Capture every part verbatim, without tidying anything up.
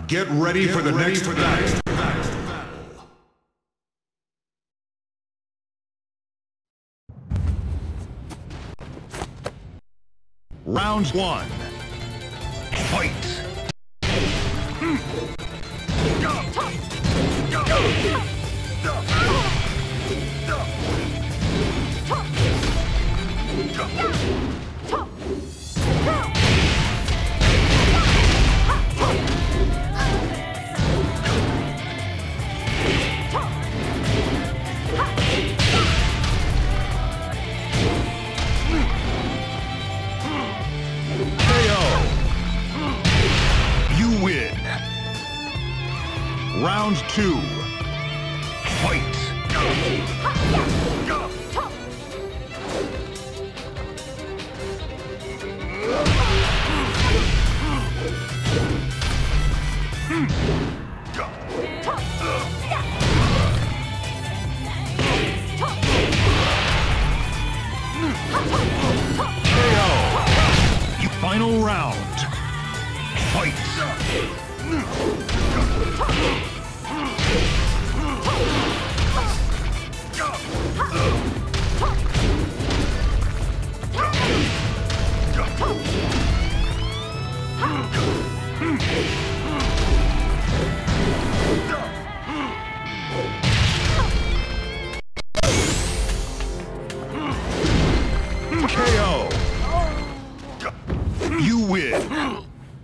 Get ready Get for the ready next for battle. Round one. Fight. Round two. Fight. K O. Final round. Fight. K O. You win.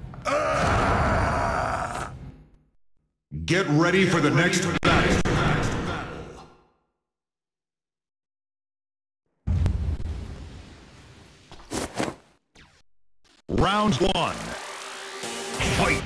Get ready for the next battle. Round one. Fight.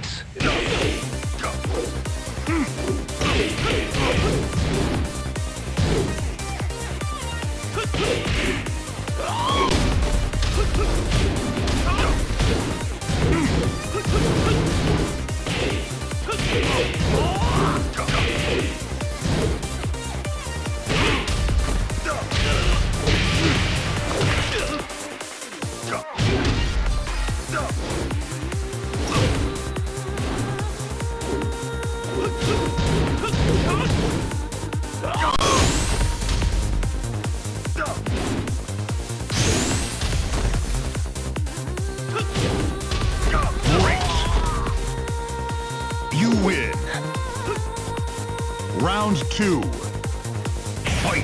Round two. Fight.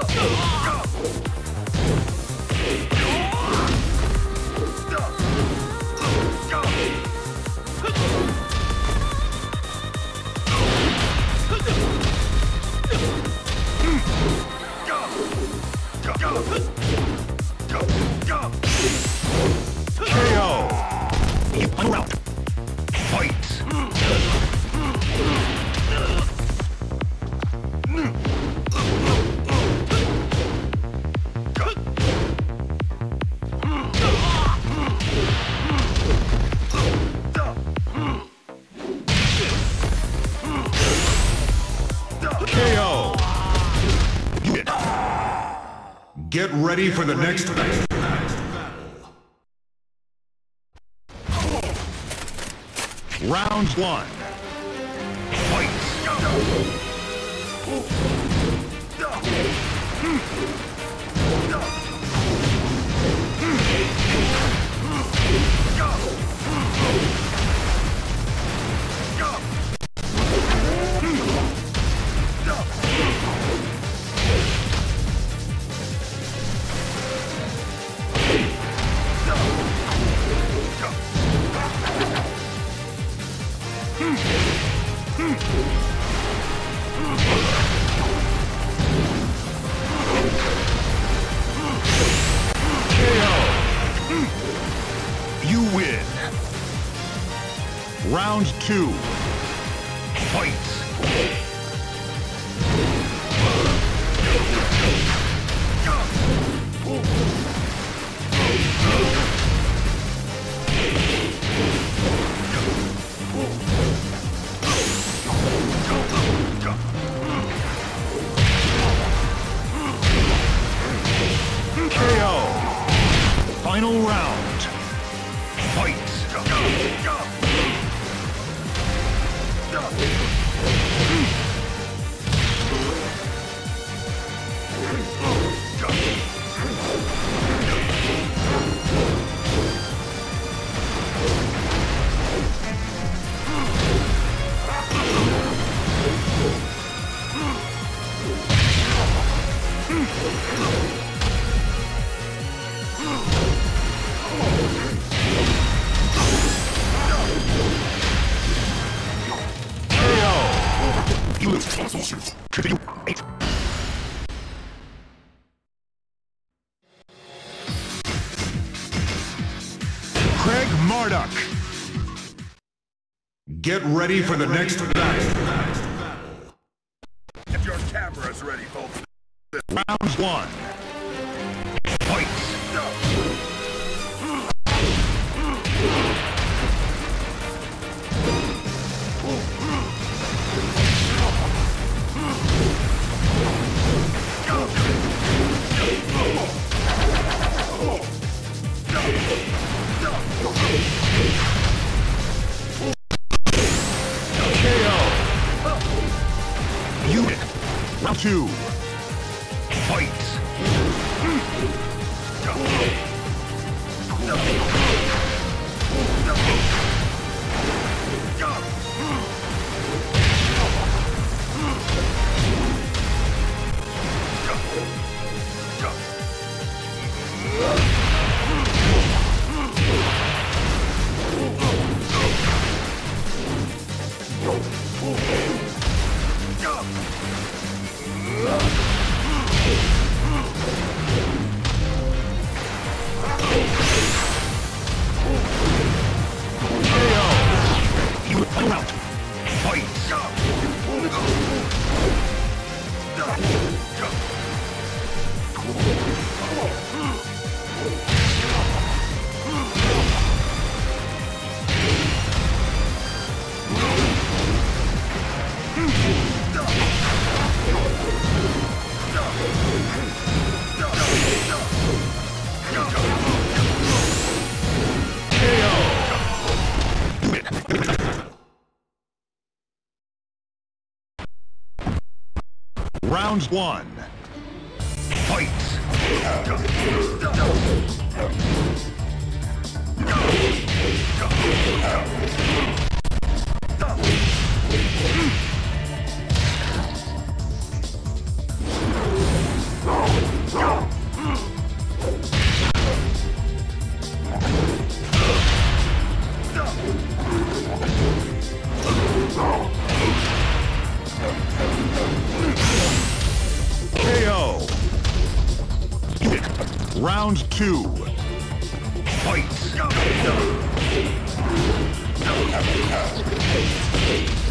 K O. Final round. Fight. K O. Get ready for the next battle. Round one. Fight. You win. Round two. Fight. K O. Final round. Fight. Craig Marduk. Get ready for the next battle. If your camera's ready, folks. Round one. Fight. K O. Unit. Round two. Fight. Round one. Fight. K O. Round two. Fight.